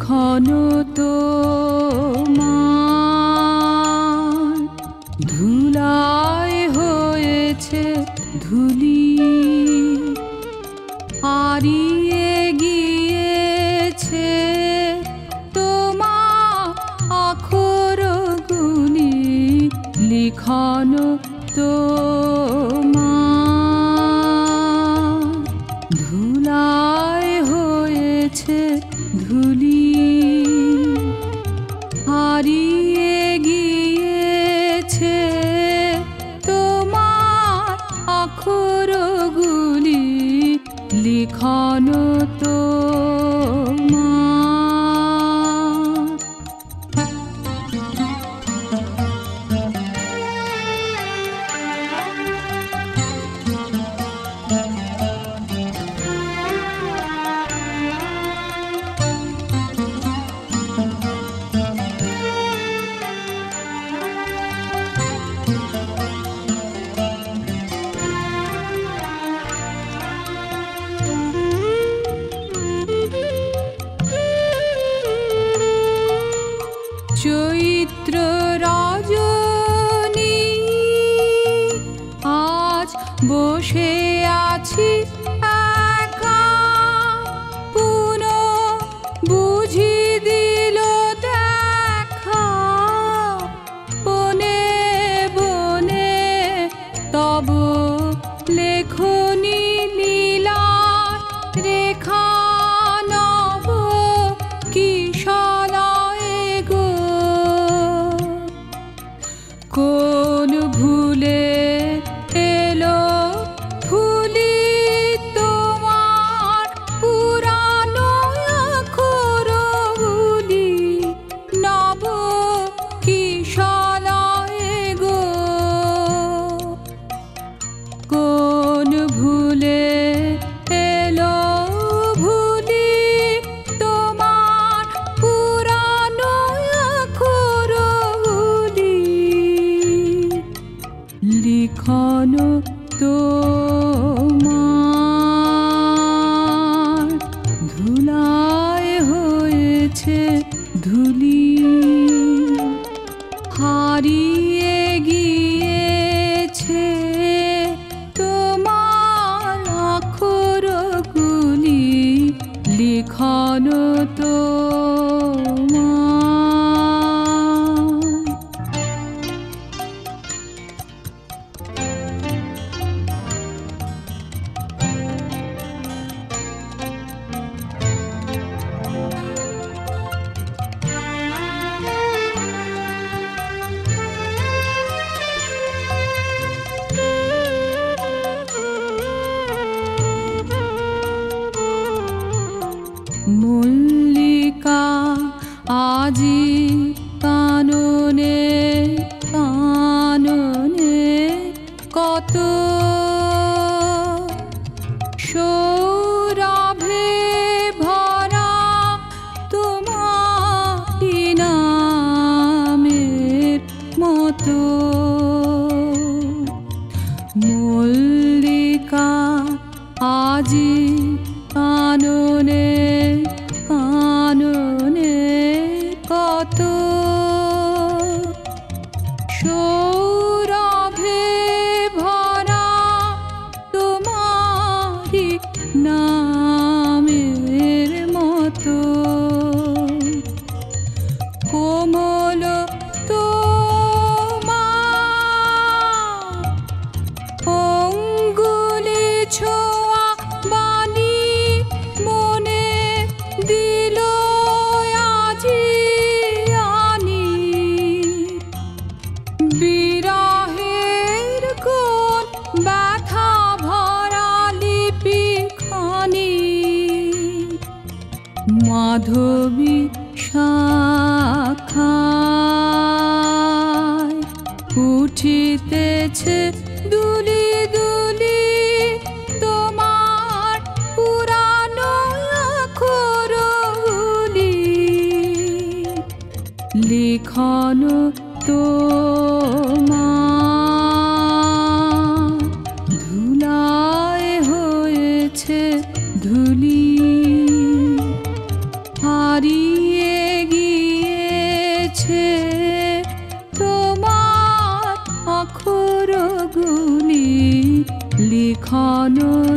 লিখন তোমার ধুলায় হয়েছে ধুলি, হারিয়ে গিয়েছে তোমার অক্ষরগুলি, লিখন তোমার ধুলায় হয়েছে ধুলি, হারিয়ে গিয়েছে তোমার অক্ষরগুলি, লিখন তোমার। চৈত্র রজনী আজ বসে আছি একা, পুন বুঝি দিল দেখা, বনে বনে তব লেখনী লীলা রেখা, নব কিশলয়ে গো কোন ভুলে এলো ফুলি তোমার পুরানো অক্ষরগুলি, নব কিশলয়ে গো কোন ভুলে এলো ভুলি তোমার পুরানো অক্ষরগুলি, লিখন তোমার ধুলায় হয়েছে ধুলি, হারিয়ে গিয়েছে তোমার অক্ষরগুলি, লিখন তোমার। মল্লিকা আজি কাননে কাননে কত সৌরভে ভরা তোমারি নামের মতো, মল্লিকা আজি কাননে কাননে কত সৌরভে ভরা তোমারি নামের মতো, কোমল তোমার অঙ্গুলি ছোঁয়া বাণী মনে দিল আজি আনি, বিরহের কোন ব্যথা ভরা লিপি খানি, মাধবী শাখায় উঠিতেছে দুলি দুলি তোমার পুরানো অক্ষরগুলি, লিখন তোমার ধুলায় হয়েছে ধুলি, হারিয়ে হয়েছে তোমার অক্ষরগুলি লিখন